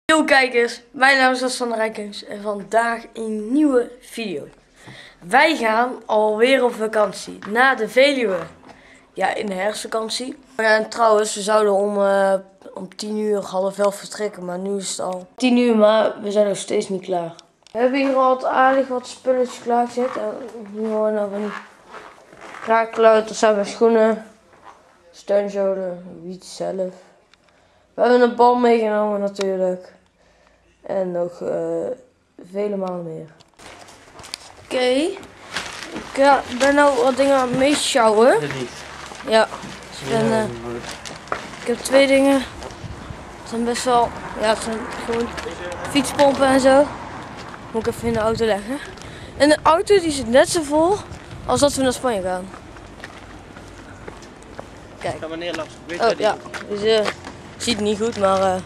Yo kijkers, mijn naam is Sander Rijkens en vandaag een nieuwe video. Wij gaan alweer op vakantie naar de Veluwe. Ja, in de herfstvakantie. Ja, en trouwens, we zouden om 10 uur, half 11 vertrekken, maar nu is het al 10 uur, maar we zijn nog steeds niet klaar. We hebben hier al aardig wat spulletjes klaargezet. Hier horen we van die raakluid, er zijn mijn schoenen, steunzolen, wiet zelf. We hebben een bal meegenomen natuurlijk. En nog vele malen meer. Oké. Ik ben nou wat dingen aan het meeschouwen. Ja. Ik heb 2 dingen. Het zijn best wel, ja, het zijn gewoon fietspompen en zo. Moet ik even in de auto leggen. En de auto die zit net zo vol als dat we naar Spanje gaan. Kijk. Ga maar neerlaten. Oh ja, dus je ziet het niet goed, maar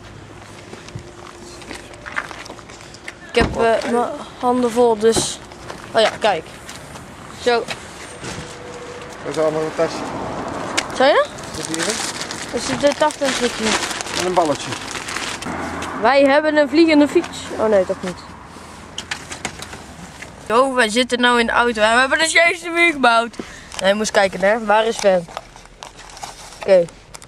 ik heb mijn handen vol, dus. Oh ja, kijk. Zo. Dat is allemaal een tasje. Zou je? Zit hierin? Er zit een taft en een stukje. En een balletje. Wij hebben een vliegende fiets. Oh nee, toch niet. Yo, wij zitten nou in de auto en we hebben de juiste muur gebouwd. Nee, je moest kijken hè, waar is Sven? Oké.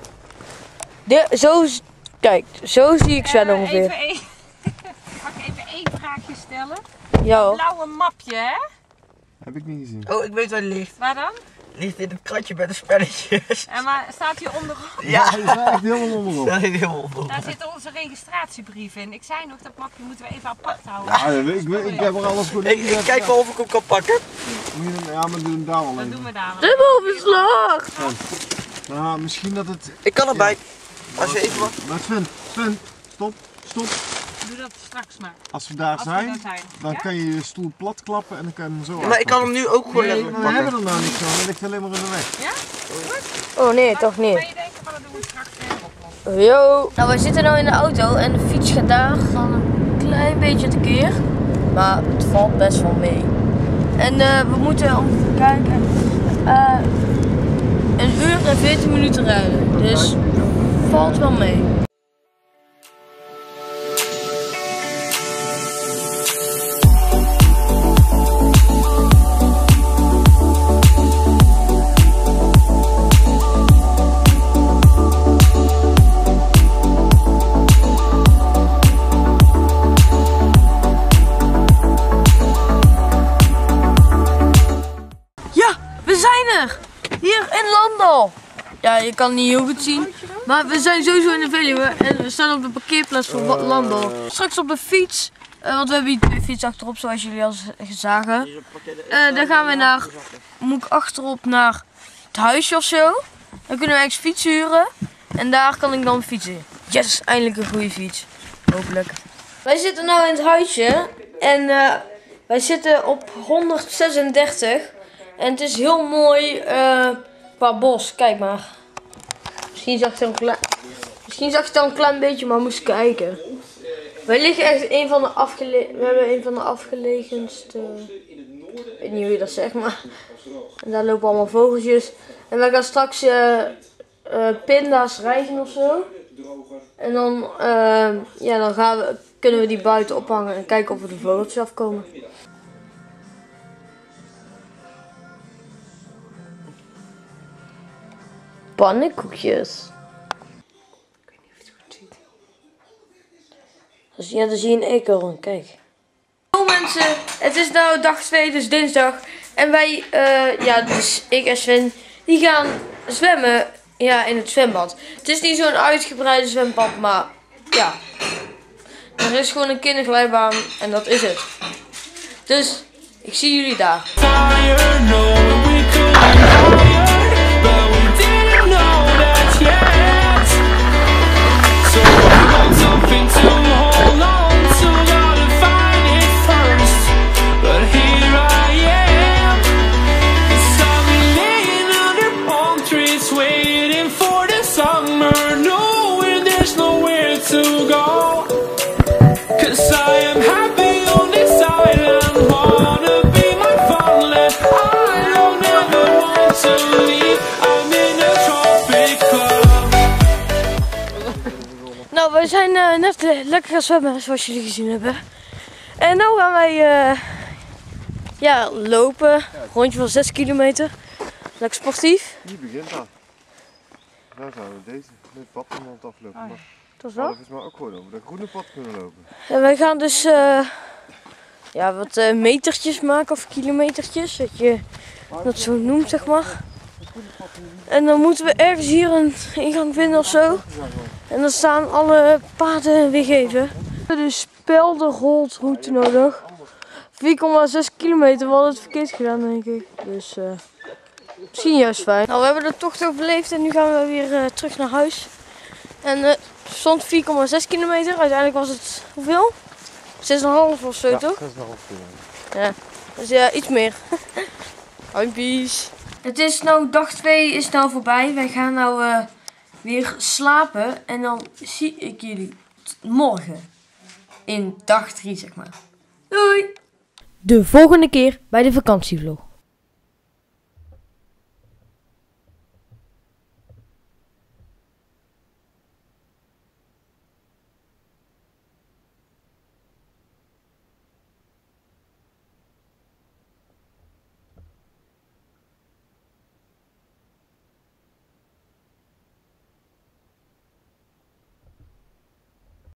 Kijk, zo zie ik Sven ongeveer. Mag ik even één vraagje stellen? Ja hoor. Blauwe mapje, hè? Heb ik niet gezien. Oh, ik weet waar het ligt. Waar dan? Ligt in het kratje bij de spelletjes. En maar staat hier onderop? Ja, Hij staat echt helemaal onderop. daar zit helemaal op. Daar zit onze registratiebrief in. Ik zei nog, dat mapje moeten we even apart houden. Ja, ik heb er alles goed Ik kijk wel of ik hem kan pakken. Ja, maar doe hem daar wel Dat in. doen we daar. Dubbelbeslag! Nou, misschien dat het... Ik kan erbij. Als je even wat... Maar Sven, stop. Doe dat straks maar. Als we daar Als we zijn, daar zijn. dan Ja? kan je je stoel plat klappen en dan kan je hem zo Maar ik kan hem nu ook gewoon Nee, letterlijk we hebben pakken. er nou niks aan, dat ligt alleen maar in de weg. Ja? Oh nee, toch Kan niet. je denken van dat doen we straks oplossen. Yo. Nou, we zitten nou in de auto en de fiets gaat daar dan een klein beetje tekeer. Maar het valt best wel mee. En we moeten, om te kijken, 1 uur en 14 minuten rijden. Dus valt wel mee. We zijn er! Hier in Landal! Ja, je kan het niet heel goed zien, maar we zijn sowieso in de Veluwe en we staan op de parkeerplaats van Landal. Straks op de fiets, want we hebben hier 2 fietsen achterop zoals jullie al zagen. Dan gaan we naar, moet ik achterop naar het huisje of zo. Dan kunnen we ergens fiets huren en daar kan ik dan fietsen. Yes, eindelijk een goede fiets. Hopelijk. Wij zitten nu in het huisje en wij zitten op 136. En het is heel mooi qua bos, kijk maar. Misschien zag je het al een klein beetje, maar moest kijken. Wij liggen echt we hebben een van de afgelegenste, ik weet niet hoe je dat zegt, maar. En daar lopen allemaal vogeltjes. En wij gaan straks pinda's rijgen of zo. En dan, ja, dan kunnen we die buiten ophangen en kijken of er de vogeltjes afkomen. Pannenkoekjes. Ik weet niet of je het goed ziet. Dus, ja, dan zie je een eekhoorn, kijk. Hallo mensen, het is nou dag 2, dus dinsdag. En wij, ja, dus ik en Sven, die gaan zwemmen, ja, in het zwembad. Het is niet zo'n uitgebreide zwembad, maar ja. Er is gewoon een kinderglijbaan en dat is het. Dus, ik zie jullie daar. Nou, we zijn net lekker gaan zwemmen, zoals jullie gezien hebben. En nu gaan wij ja, lopen. Rondje van 6 kilometer. Lekker sportief. Die begint dat. Daar gaan we deze met pad aan het aflopen. Maar Dat is we wel. volgens mij ook gewoon over de groene pad kunnen lopen. En wij gaan dus ja, wat metertjes maken of kilometertjes. Dat je dat zo noemt, zeg maar. En dan moeten we ergens hier een ingang vinden of zo. En dan staan alle paden weergegeven. We hebben dus Spelderolte nodig. 4,6 kilometer, we hadden het verkeerd gedaan denk ik. Dus misschien juist fijn. Nou, we hebben de tocht overleefd en nu gaan we weer terug naar huis. En het stond 4,6 kilometer, uiteindelijk was het hoeveel? 6,5 of zo toch? 6,5 kilometer. Ja, dus ja, iets meer. Peace. Het is nou dag 2 is nou voorbij. Wij gaan nou weer slapen en dan zie ik jullie morgen in dag 3 zeg maar. Doei! De volgende keer bij de vakantievlog.